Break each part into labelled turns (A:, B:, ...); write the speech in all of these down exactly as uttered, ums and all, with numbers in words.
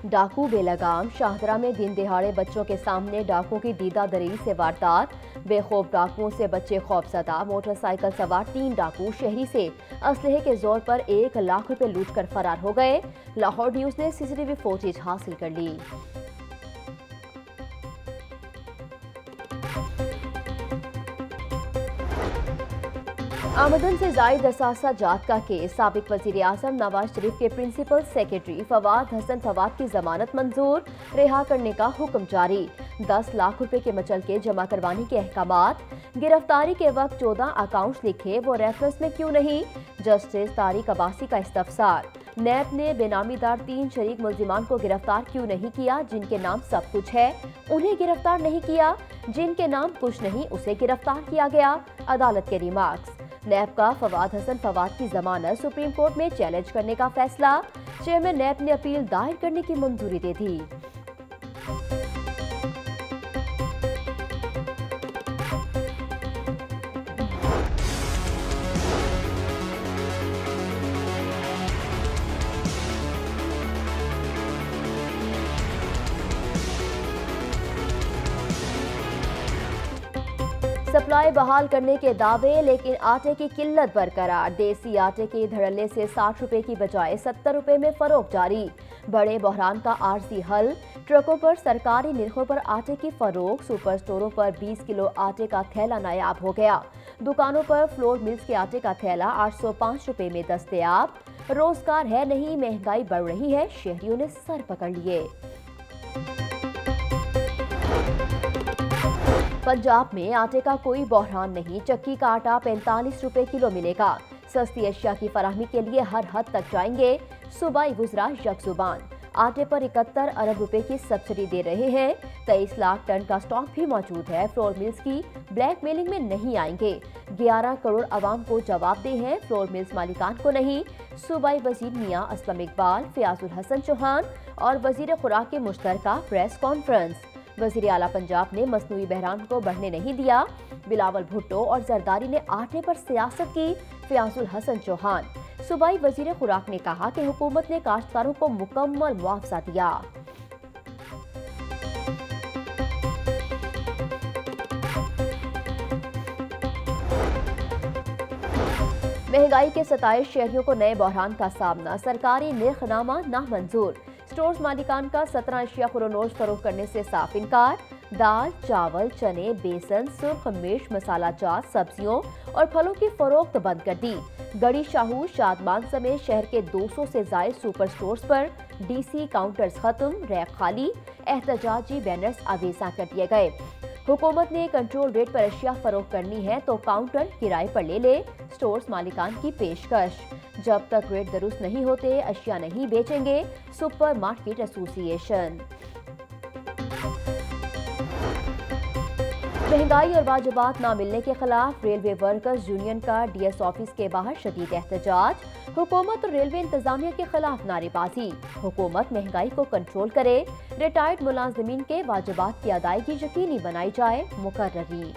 A: डाकू बेलगाम। शाहदरा में दिन दिहाड़े बच्चों के सामने डाकुओं की दीदा दलील से वारदात। बेखौफ डाकुओं से बच्चे खौफजदा। मोटरसाइकिल सवार तीन डाकू शहरी से असलहे के जोर पर एक लाख रुपए लूट कर फरार हो गए। लाहौर न्यूज ने सीसीटीवी फुटेज हासिल कर ली। आमदन से जायद असासा जात का केस। साबिक वजीर आजम नवाज शरीफ के प्रिंसिपल सेक्रेटरी फवाद हसन फवाद की जमानत मंजूर। रिहा करने का हुक्म जारी। दस लाख रुपए के मचलके जमा करवाने के अहकामात। गिरफ्तारी के वक्त चौदह अकाउंट्स लिखे, वो रेफरेंस में क्यों नहीं? जस्टिस तारिक अब्बासी का इस्तफसार। नैब ने बेनामीदार तीन शरीक मुल्जिमान को गिरफ्तार क्यों नहीं किया? जिनके नाम सब कुछ है उन्हें गिरफ्तार नहीं किया, जिनके नाम कुछ नहीं उसे गिरफ्तार किया गया। अदालत के रिमार्क्स। नैब का फवाद हसन फवाद की जमानत सुप्रीम कोर्ट में चैलेंज करने का फैसला। चेयरमैन नैब ने अपील दायर करने की मंजूरी दे दी। सप्लाई बहाल करने के दावे, लेकिन आटे की किल्लत बरकरार। देसी आटे के धड़ल्ले से साठ रुपए की बजाय सत्तर रुपए में फरोख्त जारी। बड़े बहरान का आरजी हल। ट्रकों पर सरकारी निर्खों पर आटे की फरोख्त। सुपर स्टोरों पर बीस किलो आटे का थैला नायाब हो गया। दुकानों पर फ्लोर मिल्स के आटे का थैला आठ सौ पाँच रुपए में दस्तयाब। रोजगार है नहीं, महंगाई बढ़ रही है, शहरियों ने सर पकड़ लिए। पंजाब में आटे का कोई बहरान नहीं। चक्की का आटा पैंतालीस रुपए किलो मिलेगा। सस्ती अशिया की फराहमी के लिए हर हद तक जाएंगे। सूबाई वुज़रा यकजुबान। आटे पर इकहत्तर अरब रुपए की सब्सिडी दे रहे हैं। तेईस लाख टन का स्टॉक भी मौजूद है। फ्लोर मिल्स की ब्लैक मेलिंग में नहीं आएंगे। ग्यारह करोड़ आवाम को जवाबदेह हैं, फ्लोर मिल्स मालिकान को नहीं। सूबाई वजीर मियां असलम इकबाल, फयाजुल हसन चौहान और वजीर खुराक के मुश्तरका प्रेस कॉन्फ्रेंस। वजीर आला पंजाब ने मसनूई बहरान को बढ़ने नहीं दिया। बिलावल भुट्टो और जरदारी ने आटे पर सियासत की। फयाजुल हसन चौहान। सूबाई वजीर खुराक ने कहा कि हुकूमत ने काश्तकारों को मुकम्मल मुआवजा दिया। महंगाई के सताए शहरियों को नए बहरान का सामना। सरकारी निर्खनामा नामंजूर। स्टोर्स मालिकान का सत्रह अशिया खुरोनोश फरोख्त करने से साफ इनकार। दाल, चावल, चने, बेसन, सुर्ख मिर्च, मसाला जात, सब्जियों और फलों की फरोख्त बंद कर दी। गढ़ी शाहू, शादमान समेत शहर के दो सौ से जायद सुपर स्टोर्स पर डीसी काउंटर्स खत्म, रैक खाली। एहतजाजी बैनर्स अवेसा कर दिए गए। हुकूमत ने कंट्रोल रेट पर अशिया फरोख्त करनी है तो काउंटर किराए पर ले ले। स्टोर्स मालिकान की पेशकश। जब तक रेट दुरुस्त नहीं होते अशिया नहीं बेचेंगे। Supermarket association. महंगाई और वाजिबात न मिलने के खिलाफ रेलवे वर्कर्स यूनियन का डीएस ऑफिस के बाहर शदीद एहतजाज। हुकूमत और रेलवे इंतजामिया के खिलाफ नारेबाजी। हुकूमत महंगाई को कंट्रोल करे। रिटायर्ड मुलाजिमीन के वाजिबात की अदायगी यकीनी बनाई जाए। मुकर्ररी।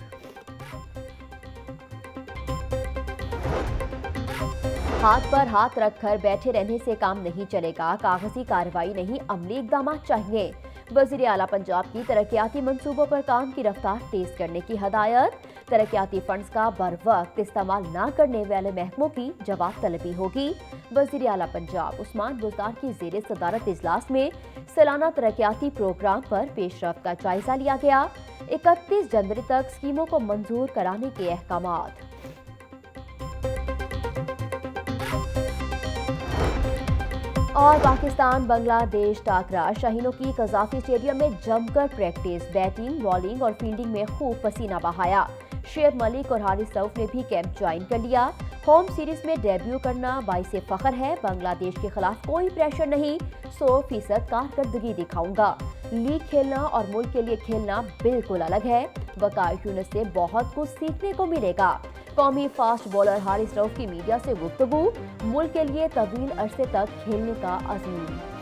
A: हाथ पर हाथ रखकर बैठे रहने से काम नहीं चलेगा। कागजी कार्रवाई नहीं, अमली इकदाम चाहिए। वजीर आला पंजाब की तरक्याती मंसूबों पर काम की रफ्तार तेज करने की हदायत। तरक्याती फंड्स का बर वक्त इस्तेमाल न करने वाले महकमों की जवाब तलबी होगी। वजीर आला पंजाब उस्मान बुज़दार की ज़ेरे सदारत इजलास में सालाना तरक्याती प्रोग्राम पर पेशरफ्त का जायजा लिया गया। इकतीस जनवरी तक स्कीमों को मंजूर कराने के अहकामात। और पाकिस्तान बांग्लादेश टाकरा। शाहीनों की कजाफी स्टेडियम में जमकर प्रैक्टिस। बैटिंग, बॉलिंग और फील्डिंग में खूब पसीना बहाया। शेर मलिक और हारिस रऊफ ने भी कैंप ज्वाइन कर लिया। होम सीरीज में डेब्यू करना बाइसे फख्र है। बांग्लादेश के खिलाफ कोई प्रेशर नहीं, सौ फीसद कारकर्दगी दिखाऊंगा। लीग खेलना और मुल्क के लिए खेलना बिल्कुल अलग है। वकार यूनिस से बहुत कुछ सीखने को मिलेगा। कौमी फास्ट बॉलर हारिस रऊफ की मीडिया से गुफ्तगू। मुल्क के लिए तवील अरसे तक खेलने का अज़्म।